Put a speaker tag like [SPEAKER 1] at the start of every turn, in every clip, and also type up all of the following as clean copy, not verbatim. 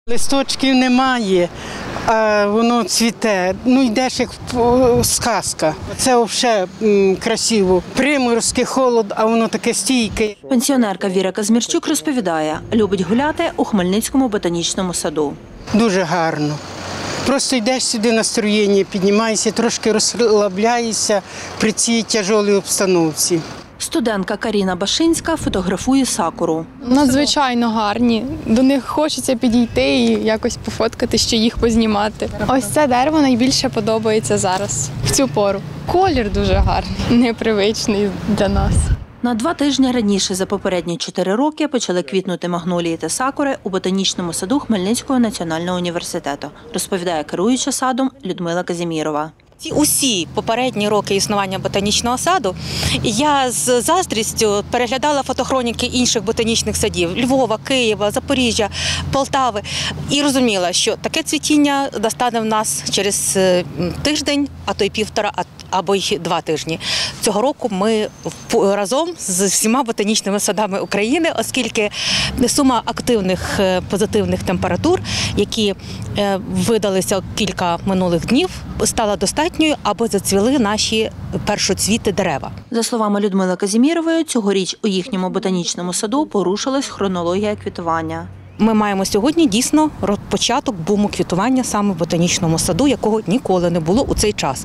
[SPEAKER 1] Листочків немає, а воно цвіте. Ну, йдеш як сказка. Це взагалі красиво. Приморозки, холод, а воно таке стійке.
[SPEAKER 2] Пенсіонерка Віра Казмірчук розповідає, любить гуляти у Хмельницькому ботанічному саду.
[SPEAKER 1] Дуже гарно. Просто йдеш сюди, настроєння піднімаєшся, трошки розслабляєшся при цій тяжкій обстановці.
[SPEAKER 2] Студентка Каріна Башинська фотографує сакуру.
[SPEAKER 3] Надзвичайно гарні. До них хочеться підійти і якось пофоткати, ще їх познімати. Ось це дерево найбільше подобається зараз, в цю пору. Колір дуже гарний, непривичний для нас.
[SPEAKER 2] На 2 тижні раніше за попередні 4 роки почали квітнути магнолії та сакури у ботанічному саду Хмельницького національного університету, розповідає керуюча садом Людмила Казімірова.
[SPEAKER 4] Ці усі попередні роки існування ботанічного саду я з заздрістю переглядала фотохроніки інших ботанічних садів – Львова, Києва, Запоріжжя, Полтави і розуміла, що таке цвітіння настане в нас через тиждень, а то й півтора, або й 2 тижні. Цього року ми разом з всіма ботанічними садами України, оскільки сума активних позитивних температур, які видалися кілька минулих днів, стала достатньою, аби зацвіли наші першоцвіти дерева.
[SPEAKER 2] За словами Людмили Казімірової, цьогоріч у їхньому ботанічному саду порушилась хронологія квітування.
[SPEAKER 4] Ми маємо сьогодні дійсно початок буму квітування саме в ботанічному саду, якого ніколи не було у цей час.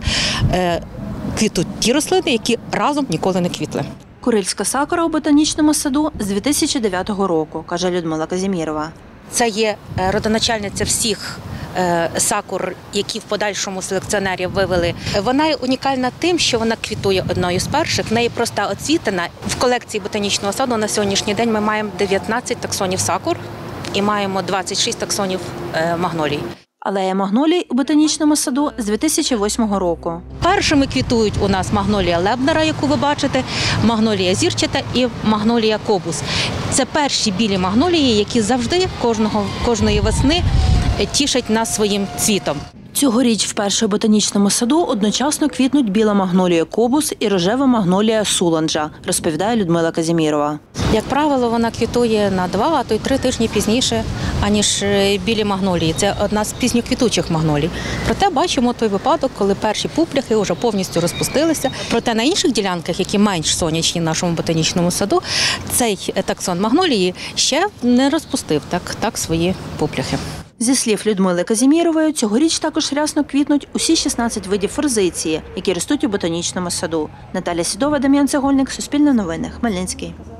[SPEAKER 4] Квітуть ті рослини, які разом ніколи не квітли.
[SPEAKER 2] Курильська сакура у ботанічному саду з 2009 року, каже Людмила Казімірова.
[SPEAKER 4] Це є родоначальниця всіх сакур, які в подальшому селекціонерів вивели. Вона є унікальна тим, що вона квітує одною з перших, в неї проста оцвітена. В колекції ботанічного саду на сьогоднішній день ми маємо 19 таксонів сакур і маємо 26 таксонів магнолій.
[SPEAKER 2] Алея магнолій у ботанічному саду з 2008 року.
[SPEAKER 4] Першими квітують у нас магнолія Лебнера, яку ви бачите, магнолія зірчата і магнолія кобус. Це перші білі магнолії, які завжди кожної весни тішать нас своїм цвітом.
[SPEAKER 2] Цьогоріч вперше у ботанічному саду одночасно квітнуть біла магнолія кобус і рожева магнолія суланджа, розповідає Людмила Казімірова.
[SPEAKER 4] Як правило, вона квітує на 2, а то й 3 тижні пізніше, аніж білі магнолії. Це одна з пізньоквітучих магнолій. Проте бачимо той випадок, коли перші пупляхи вже повністю розпустилися. Проте на інших ділянках, які менш сонячні в нашому ботанічному саду, цей таксон магнолії ще не розпустив так свої пупляхи.
[SPEAKER 2] Зі слів Людмили Казімірової, цьогоріч також рясно квітнуть усі 16 видів форзиції, які ростуть у ботанічному саду. Наталя Сідова, Дем'ян Цегольник, Суспільне новини, Хмельницький.